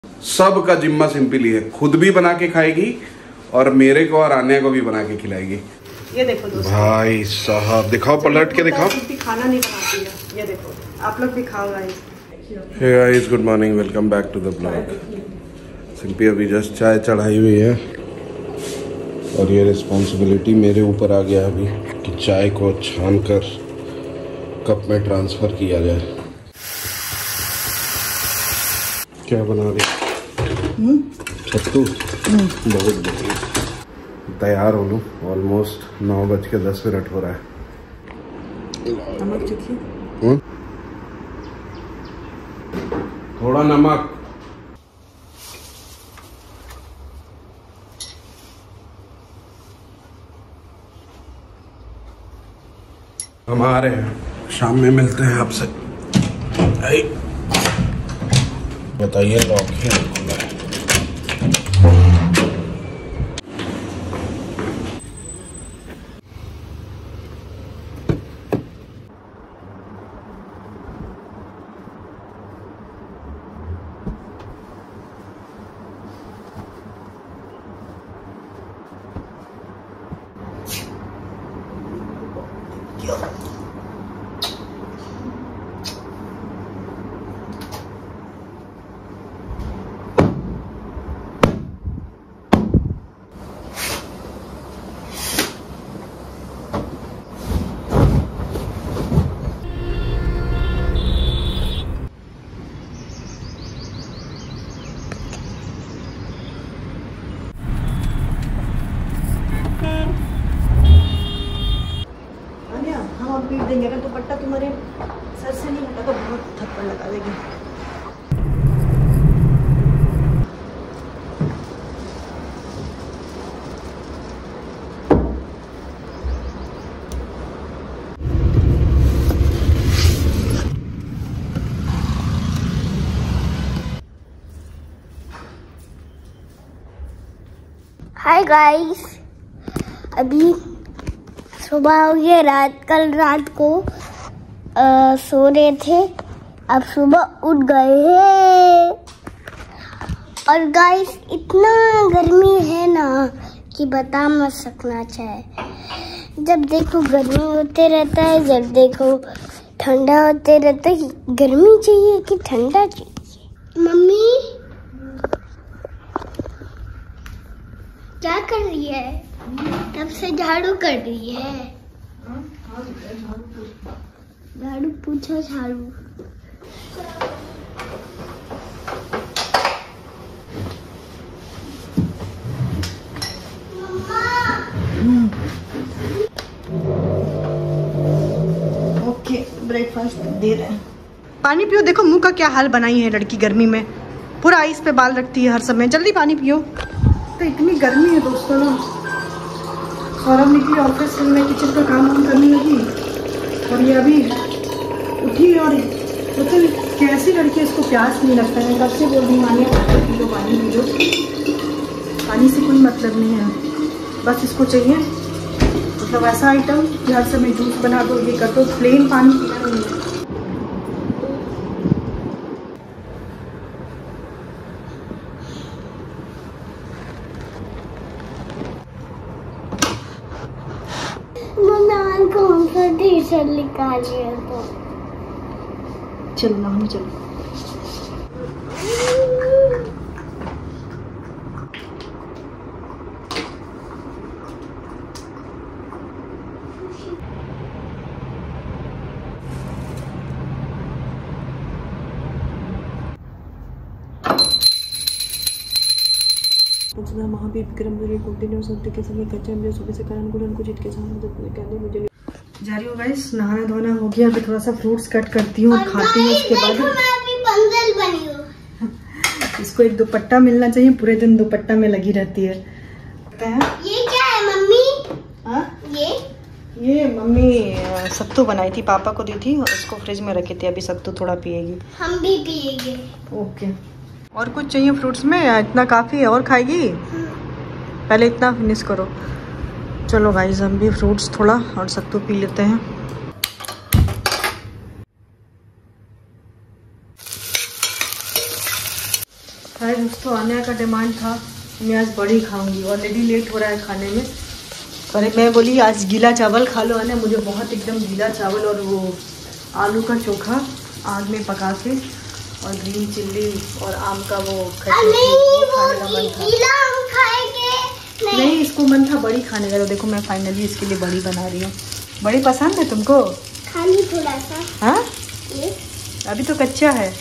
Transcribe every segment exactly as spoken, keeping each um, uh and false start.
सब का जिम्मा सिंपली है, खुद भी बना के खाएगी और मेरे को और आन्या को भी बना के खिलाएगी। ये देखो दोस्तों, भाई साहब दिखाओ, पलट के दिखाओ। खाना नहीं बनाती है, ये देखो आप लोग भी खाओ guys. Hey guys, good morning, welcome back to the blog. Simply अभी जस्ट चाय चढ़ाई हुई है और ये रिस्पॉन्सिबिलिटी मेरे ऊपर आ गया अभी कि चाय को छान कर कप में ट्रांसफर किया जाए। क्या बना रही? सत्तू। बहुत बढ़िया, तैयार हो लूँ। ऑलमोस्ट नौ बज के दस मिनट हो रहा है। नमक चखिए, थोड़ा नमक। हम आ रहे हैं, शाम में मिलते हैं आपसे। बताइए, लॉक ही खुला है। पीट देंगे। अगर दुपट्टा तुम्हारे सर से नहीं हटा तो बहुत थप्पड़ लगा देगी। हाय गाइस, अभी सुबह हो गया। रात कल रात को आ, सो रहे थे, अब सुबह उठ गए हैं। और गाइस इतना गर्मी है ना कि बता मत सकना चाहे। जब देखो गर्मी होते रहता है, जब देखो ठंडा होते रहता है। गर्मी चाहिए कि ठंडा चाहिए? मम्मी क्या कर रही है? तब से झाड़ू कर रही है। झाड़ू पूछो, झाड़ू। ओके, ब्रेकफास्ट दे रहे हैं। पानी पियो। देखो मुंह का क्या हाल बनाई है लड़की गर्मी में, पूरा आइस पे बाल रखती है हर समय। जल्दी पानी पियो। तो इतनी गर्मी है दोस्तों ना, सौरभ निकली ऑफिस से, मैं किचन का काम वाम करने लगी और ये अभी उठी। और पता नहीं कैसी लड़की, इसको प्यास नहीं लगता है। कब से बोल रही मानिए पी लो, पानी पी लो। पानी से कोई मतलब नहीं है, बस इसको चाहिए मतलब ऐसा आइटम कि हर समय जूस बना दो, ये कर दो। प्लेन पानी पीना नहीं है। कौन सा टी शर्ट निकालिए तो चलो ना, हम चलो। महावीर विक्रम कंटिन्यू सत्य के समय कच्चे में सुबह से कारण गुलन को जित के सामने मुझे जा रही हूँ गाइस। नहाना धोना हो गया, अभी थोड़ा सा फ्रूट्स कट करती हूँ, खाती हूँ। उसके बाद बनी हूँ। इसको एक दुपट्टा मिलना चाहिए, पूरे दिन दुपट्टा में लगी रहती है। ये क्या है मम्मी? हाँ, ये ये मम्मी सत्तू बनाई थी, पापा को दी थी और इसको फ्रिज में रखी थी। अभी सत्तू थोड़ा पिएगी। हम भी पिएंगे। ओके। और कुछ चाहिए फ्रूट्स में? इतना काफी है। और खाएगी? पहले इतना फिनिश करो। चलो गाइस, हम भी फ्रूट्स थोड़ा और सत्तू पी लेते हैं। हाय गाइस, तो आने का डिमांड था, मैं आज बड़ी खाऊंगी। ऑलरेडी लेट हो रहा है खाने में। अरे मैं बोली आज गीला चावल खा लो आने, मुझे बहुत एकदम गीला चावल और वो आलू का चोखा आग में पका के और ग्रीन चिल्ली और आम का वो खट्टी खाने का मन था। नहीं।, नहीं इसको मन था बड़ी खाने का, तो देखो मैं फाइनली इसके लिए बड़ी बना रही हूँ। बड़ी पसंद है तुमको? खाली थोड़ा सा। हाँ अभी तो कच्चा है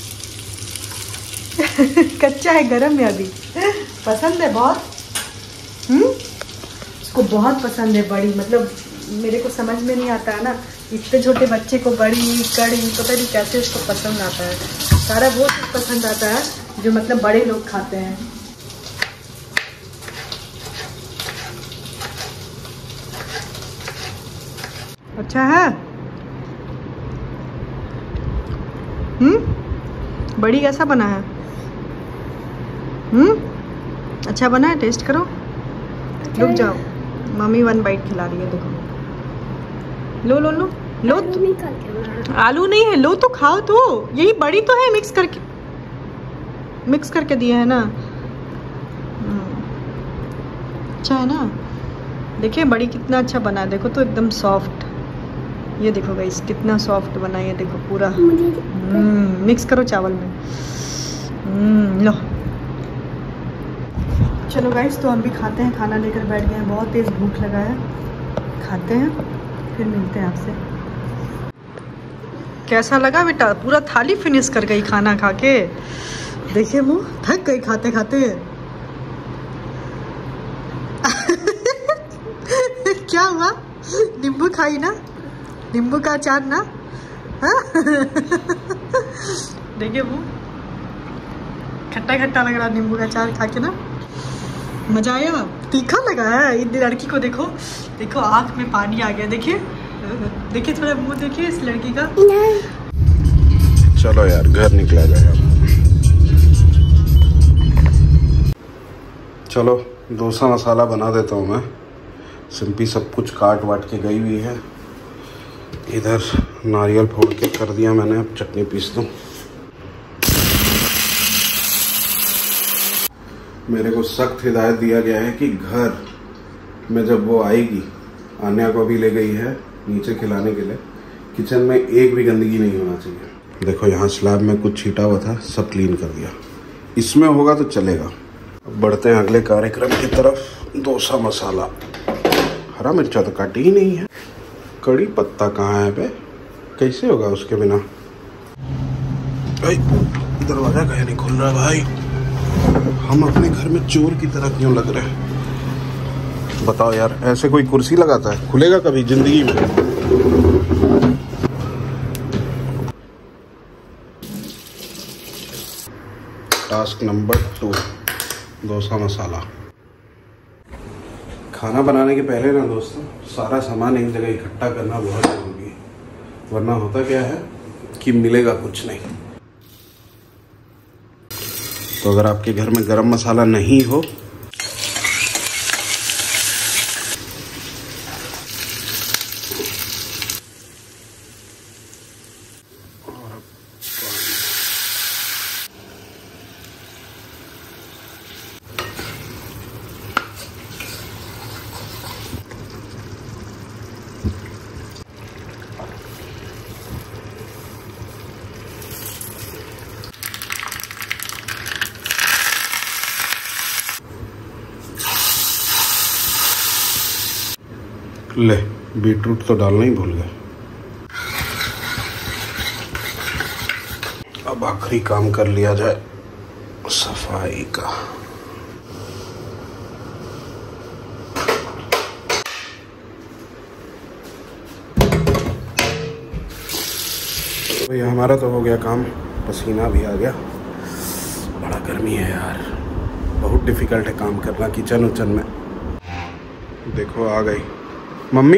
कच्चा है, गरम है अभी। पसंद है बहुत। हम्म इसको बहुत पसंद है बड़ी। मतलब मेरे को समझ में नहीं आता है ना, इतने छोटे बच्चे को बड़ी कड़ी पता नहीं कैसे इसको पसंद आता है। सारा वो चीज़ पसंद आता है जो मतलब बड़े लोग खाते हैं। अच्छा है। हम्म बड़ी कैसा बना है? हम्म अच्छा बना है, टेस्ट करो। रुक जाओ, मम्मी वन बाइट खिला रही है, देखो। लो लो लो लो तो, आलू नहीं है, लो तो खाओ तो। यही बड़ी तो है, मिक्स करके मिक्स करके दिया है ना। अच्छा है ना। देखिए बड़ी कितना अच्छा बना है, देखो तो एकदम सॉफ्ट। ये देखो गाइस कितना सॉफ्ट बना है, देखो पूरा। हम्म मिक्स करो चावल में। हम्म लो चलो गाइस, तो हम भी खाते हैं। खाना लेकर बैठ गए हैं, बहुत तेज भूख लगा है। खाते हैं फिर मिलते हैं आपसे। कैसा लगा बेटा? पूरा थाली फिनिश कर गई खाना खा के। देखिए मुँह थक गई खाते खाते। क्या हुआ? नींबू खाई ना, नींबू का अचार ना। देखिए वो खट्टा खट्टा लग रहा नींबू का अचार खा के ना। मजा आया? तीखा लगा है। इस लड़की को देखो, देखो आँख में पानी आ गया। देखिए देखिए थोड़ा मुंह देखिए इस लड़की का। चलो यार घर निकला जाएगा। चलो डोसा मसाला बना देता हूँ मैं। सिंपी सब कुछ काट वाट के गई हुई है। इधर नारियल फोड़ के कर दिया मैंने, अब चटनी पीस दूँ। मेरे को सख्त हिदायत दिया गया है कि घर में जब वो आएगी, आन्या को भी ले गई है नीचे खिलाने के लिए, किचन में एक भी गंदगी नहीं होना चाहिए। देखो यहाँ स्लैब में कुछ छीटा हुआ था, सब क्लीन कर दिया। इसमें होगा तो चलेगा। अब बढ़ते हैं अगले कार्यक्रम की तरफ। डोसा मसाला, हरा मिर्चा तो काटी ही नहीं है। कड़ी पत्ता कहाँ है बे? कैसे होगा उसके बिना? भाई दरवाजा कहीं नहीं खुल रहा भाई। हम अपने घर में चोर की तरह क्यों लग रहे हैं? बताओ यार, ऐसे कोई कुर्सी लगाता है? खुलेगा कभी जिंदगी में? Task number two, dosa masala. खाना बनाने के पहले ना दोस्तों, सारा सामान एक जगह इकट्ठा करना बहुत जरूरी है, वरना होता क्या है कि मिलेगा कुछ नहीं। तो अगर आपके घर में गरम मसाला नहीं हो, ले बीटरूट तो डालना ही भूल गए। अब आखिरी काम कर लिया जाए सफाई का। भाई हमारा तो हो गया काम, पसीना भी आ गया। बड़ा गर्मी है यार, बहुत डिफिकल्ट है काम करना किचन उचन में। देखो आ गई मम्मी।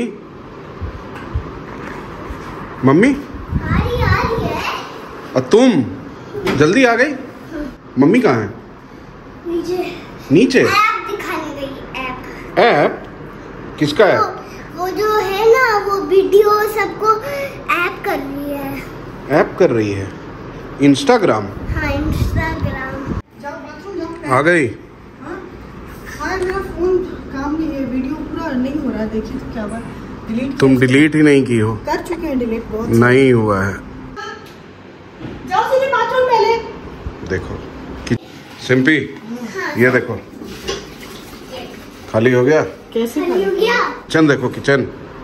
मम्मी आ रही आ रही है। और तुम जल्दी आ गई? मम्मी कहाँ है? नीचे नीचे ऐप दिखाने गई। ऐप ऐप किसका है? वो, वो जो है ना, वो वीडियो सबको ऐप कर रही है। ऐप कर रही है? इंस्टाग्राम? हाँ इंस्टाग्राम। जाओ बात आ गई। हाँ मेरा फोन काम नहीं है, वीडियो पूरा नहीं हो रहा है। देखिए तो क्या बात, डिलीट तुम डिलीट ही नहीं की हो। कर चुके हैं डिलीट, बहुत नहीं हुआ है। जाओ सीधे बाथरूम पहले। देखो कि... सिंपी ये देखो खाली हो गया। कैसे खाली हो गया? किचन देखो, किचन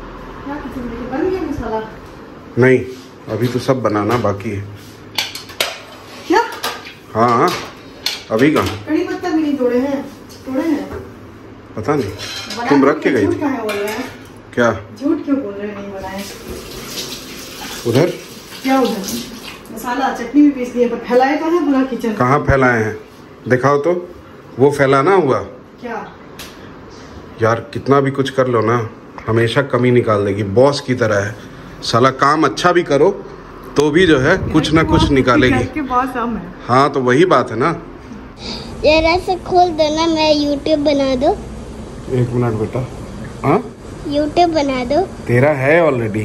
बन गया मसाला। नहीं अभी तो सब बनाना बाकी है। क्या? हाँ अभी कहाँ? कड़ी पत्ता भी नहीं तोड़े हैं। तोड़े हैं पता नहीं, तुम रख के गई थी क्या? झूठ क्यों बोल रहे हैं? नहीं बनाए। उधर क्या उधर? मसाला चटनी भी पीस दिए, पर फैलाए कहाँ है पूरा किचन? कहाँ फैलाए हैं दिखाओ तो। वो फैलाना हुआ क्या यार? कितना भी कुछ कर लो ना, हमेशा कमी निकाल देगी। बॉस की तरह है साला, काम अच्छा भी करो तो भी जो है कुछ ना कुछ निकालेगी। बॉस हम है। हाँ तो वही बात है ना। जरा से खोल देना, मैं यूट्यूब बना दो। एक मिनट बेटा। हाँ यूट्यूब बना दो। तेरा है ऑलरेडी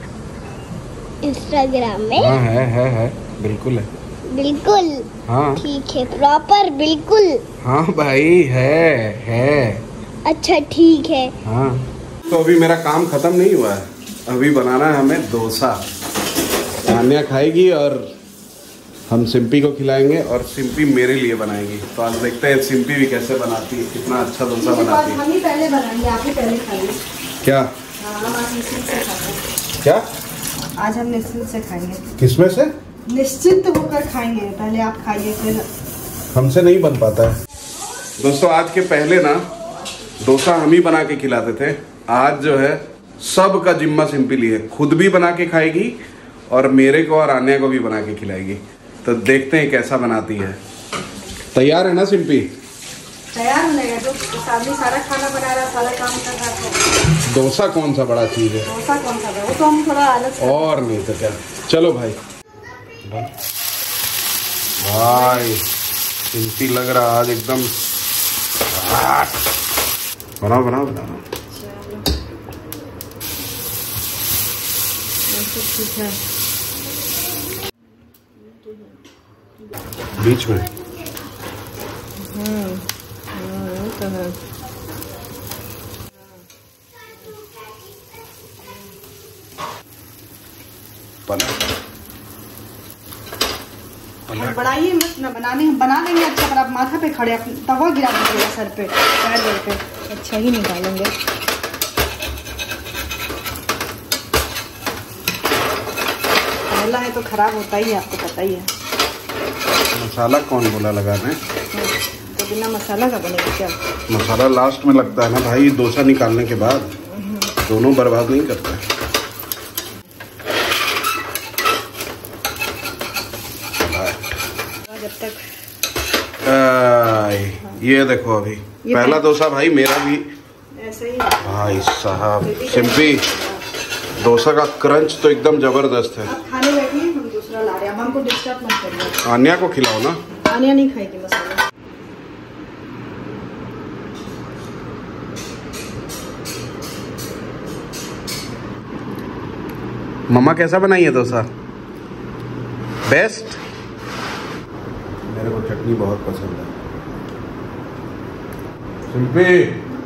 इंस्टाग्राम में। हाँ है है है बिल्कुल है। बिल्कुल हाँ ठीक है, प्रॉपर बिल्कुल। हाँ भाई है है। अच्छा ठीक है। हाँ तो अभी मेरा काम खत्म नहीं हुआ है, अभी बनाना है हमें डोसा। तान्या खाएगी और हम सिंपी को खिलाएंगे और सिंपी मेरे लिए बनाएगी। तो आज देखते हैं सिंपी भी कैसे बनाती है, कितना अच्छा डोसा बनाती है। हम ही पहले बनाएंगे, आप ही पहले खाइए। क्या? हाँ, हम आज निश्चिंत से खाएंगे। क्या? आज हम निश्चिंत से खाएंगे। किसमें से? निश्चिंत होकर खाएंगे, पहले आप खाइए फिर। हमसे नहीं बन पाता है दोस्तों। आज के पहले ना डोसा हम ही बना के खिलाते थे, आज जो है सब का जिम्मा सिंपी ली है। खुद भी बना के खाएगी और मेरे को और आन्या को भी बना के खिलाएगी। तो देखते हैं कैसा बनाती है। तैयार है ना सिंपी? तैयार होने का, जो सामने सारा खाना बना रहा, सारा काम कर रहा था। डोसा कौन सा बड़ा चीज है? डोसा कौन सा है? वो तो हम थोड़ा अलग से। और नहीं तो क्या। चलो भाई। भाई सिंपी लग रहा आज एकदम। बनाओ बनाओ बनाओ। ठीक है बीच में। हम्म तो है। बढ़ाइए मत ना, बनाने हम बना लेंगे अच्छा, पर आप माथा पे खड़े अपने तवा गिरा दीजिएगा सर पे, पैर पैर पे। अच्छा ही निकालेंगे। पहला है तो खराब होता ही है, आपको पता ही है। मसाला कौन बोला लगाने? तो बिना मसाला का बनेगा क्या? मसाला लास्ट में लगता है ना भाई, डोसा निकालने के बाद। दोनों बर्बाद नहीं करते। जब तक ये देखो अभी पहला डोसा भाई मेरा भी ऐसे ही भाई साहब। सिंपी डोसा का क्रंच तो एकदम जबरदस्त है। आप खाने बैठिए, हम दूसरा ला रहे हैं। हमको डिस्टर्ब मत करिए। आन्या को खिलाओ ना। आन्या नहीं खाएगी मसाला। मम्मा कैसा बनाई है डोसा? बेस्ट। मेरे को चटनी बहुत पसंद है। सिंपी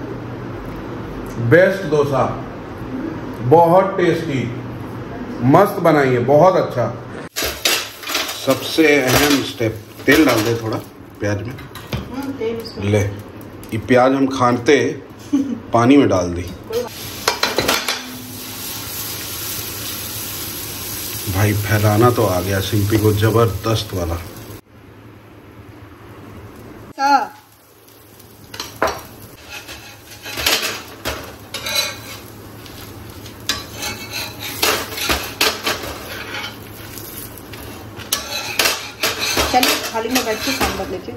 बेस्ट डोसा, बहुत टेस्टी, मस्त बनाई है, बहुत अच्छा। सबसे अहम स्टेप, तेल डाल दे थोड़ा प्याज में। ले ये प्याज हम खाते पानी में डाल दी। भाई फैलाना तो आ गया सिंपी को जबरदस्त वाला। चलिए थाली में बैठ के सांभर लेके।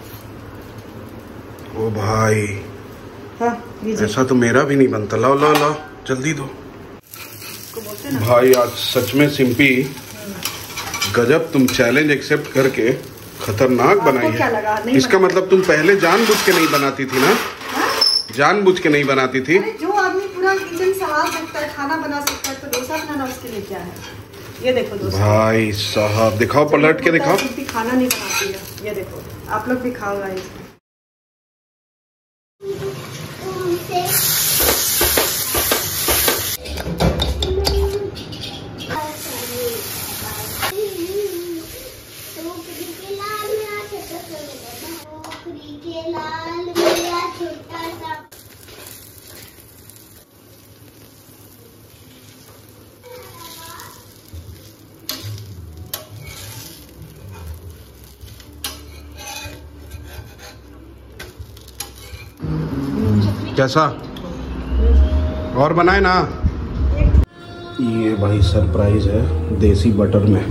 ओ भाई हाँ, ऐसा तो मेरा भी नहीं बनता। लाओ लाओ लाओ जल्दी दो। भाई आज सच में सिंपी गजब, तुम चैलेंज एक्सेप्ट करके खतरनाक बनाई है। इसका मतलब तुम पहले जानबूझ के नहीं बनाती थी ना? जानबूझ के नहीं बनाती थी। अरे जो आदमी पूरा किचन संभाल सकता है, खाना बना सकता है, तो डोसा बनाना उसके लिए क्या है? ये देखो दोस्तों, भाई साहब दिखाओ, पलट के दिखाओ। खाना नहीं बनाती है, ये देखो। आप लोग भी खाओ गाइस। कैसा और बनाए ना। ये भाई सरप्राइज है देसी बटर में।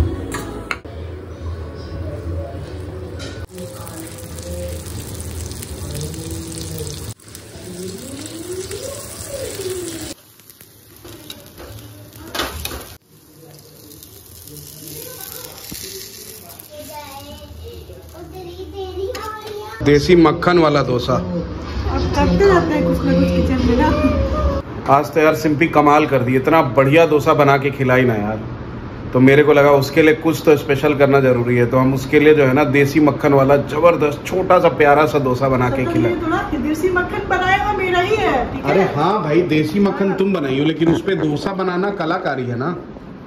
देसी मक्खन वाला डोसा। अब करते रहते हैं कुछ ना कुछ किचन में ना। आज तो यार सिंपी कमाल कर दी, इतना बढ़िया डोसा बना के खिलाई ना यार, तो मेरे को लगा उसके लिए कुछ तो स्पेशल करना जरूरी है। तो हम उसके लिए जो है ना देसी मक्खन वाला जबरदस्त छोटा सा प्यारा सा डोसा बना के खिलाए। देसी मक्खन बनाया हुआ मेरा ही है, ठीक है? अरे हाँ भाई, देसी मक्खन तुम बनाई हो, लेकिन उस पे डोसा बनाना कलाकारी है ना।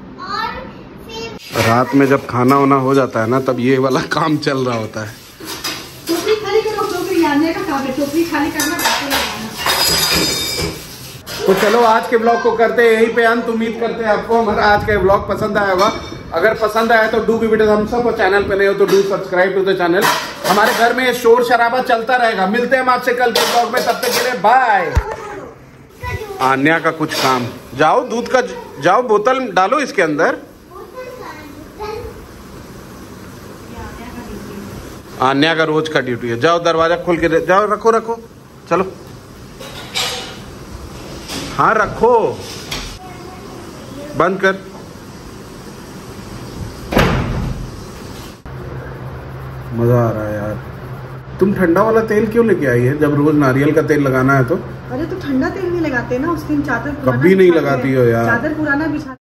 रात में जब खाना वाना हो जाता है ना, तब ये वाला काम चल रहा होता है। टोकरी खाली करो, टोकरी आने का काम है, टोकरी खाली करना। तो चलो आज के ब्लॉग को करते हैं यहीं पे अंत। उम्मीद करते हैं आपको हमारा आज का ब्लॉग पसंद आया होगा। अगर पसंद आया तो do give it a thumbs up, और चैनल पे नहीं हो तो do subscribe to the channel. हमारे घर में शोर शराबा चलता रहेगा। मिलते हैं हम आपसे कल के ब्लॉग में, तब तक के लिए बाय। आन्या का कुछ काम, जाओ दूध का जाओ बोतल डालो इसके अंदर। आन्या का रोज का ड्यूटी है। जाओ दरवाजा खोल के जाओ, रखो रखो, चलो हाँ रखो, बंद कर। मजा आ रहा है यार। तुम ठंडा वाला तेल क्यों लेके आई है जब रोज नारियल का तेल लगाना है तो? अरे तो ठंडा तेल नहीं लगाते ना, उस दिन चादर कभी नहीं लगाती हो यार। चादर पुराना बिछा